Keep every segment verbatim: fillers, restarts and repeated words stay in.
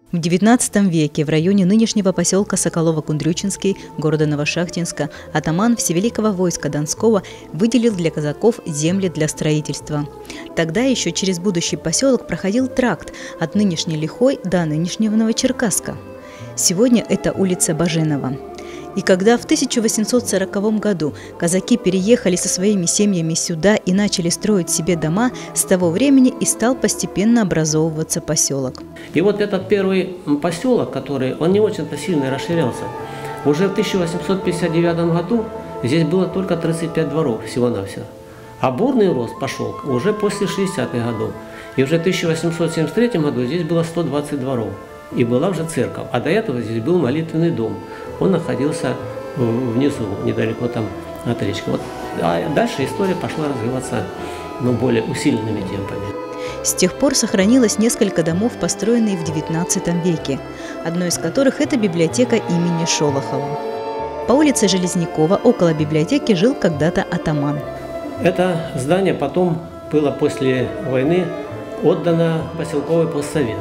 В девятнадцатом веке в районе нынешнего поселка Соколово-Кундрючинский, города Новошахтинска, атаман Всевеликого войска Донского выделил для казаков земли для строительства. Тогда еще через будущий поселок проходил тракт от нынешней Лихой до нынешнего Новочеркасска. Сегодня это улица Баженова. И когда в тысяча восемьсот сороковом году казаки переехали со своими семьями сюда и начали строить себе дома, с того времени и стал постепенно образовываться поселок. И вот этот первый поселок, который, он не очень-то сильно расширялся. Уже в тысяча восемьсот пятьдесят девятом году здесь было только тридцать пять дворов всего-навсего. А бурный рост пошел уже после шестидесятых годов. И уже в тысяча восемьсот семьдесят третьем году здесь было сто двадцать дворов. И была уже церковь. А до этого здесь был молитвенный дом. Он находился внизу, недалеко там от речки. Вот. А дальше история пошла развиваться, ну, более усиленными темпами. С тех пор сохранилось несколько домов, построенных в девятнадцатом веке, одной из которых – это библиотека имени Шолохова. По улице Железнякова около библиотеки жил когда-то атаман. Это здание потом было после войны отдано поселковый постсовет.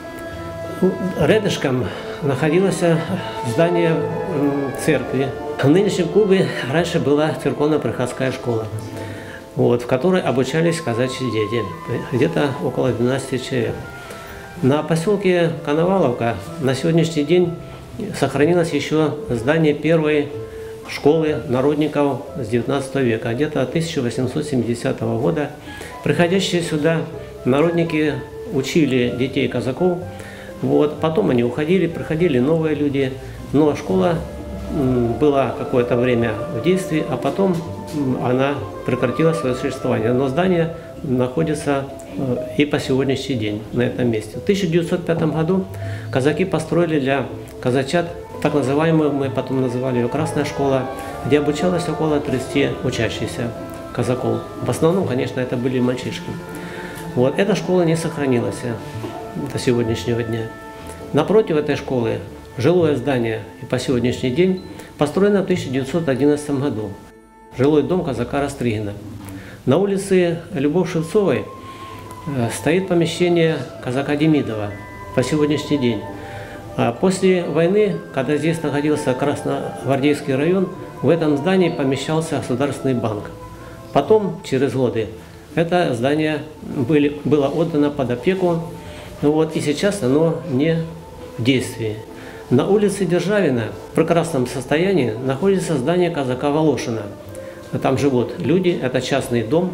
Рядышком находилось здание церкви. В нынешнем Кубе раньше была церковно-приходская школа, вот, в которой обучались казачьи дети, где-то около двенадцати человек. На поселке Коноваловка на сегодняшний день сохранилось еще здание первой школы народников с девятнадцатого века, где-то тысяча восемьсот семидесятого года. Приходящие сюда народники учили детей казаков. Вот. Потом они уходили, приходили новые люди, но школа была какое-то время в действии, а потом она прекратила свое существование. Но здание находится и по сегодняшний день на этом месте. В тысяча девятьсот пятом году казаки построили для казачат так называемую, мы потом называли ее Красная школа, где обучалось около тридцати учащихся казаков. В основном, конечно, это были мальчишки. Вот. Эта школа не сохранилась до сегодняшнего дня. Напротив этой школы жилое здание и по сегодняшний день построено в тысяча девятьсот одиннадцатом году. Жилой дом казака Растригина. На улице Любовь-Шевцовой стоит помещение казака Демидова по сегодняшний день. А после войны, когда здесь находился Красногвардейский район, в этом здании помещался Государственный банк. Потом, через годы, это здание были, было отдано под опеку. Ну вот, и сейчас оно не в действии. На улице Державина в прекрасном состоянии находится здание казака Волошина. Там живут люди, это частный дом.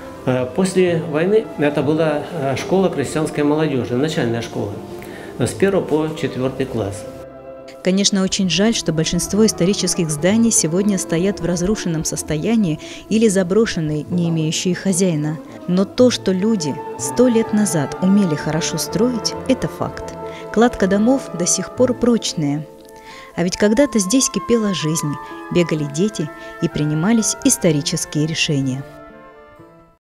После войны это была школа крестьянской молодежи, начальная школа, с первого по четвертый класс. Конечно, очень жаль, что большинство исторических зданий сегодня стоят в разрушенном состоянии или заброшенные, не имеющие хозяина. Но то, что люди сто лет назад умели хорошо строить, это факт. Кладка домов до сих пор прочная. А ведь когда-то здесь кипела жизнь, бегали дети и принимались исторические решения.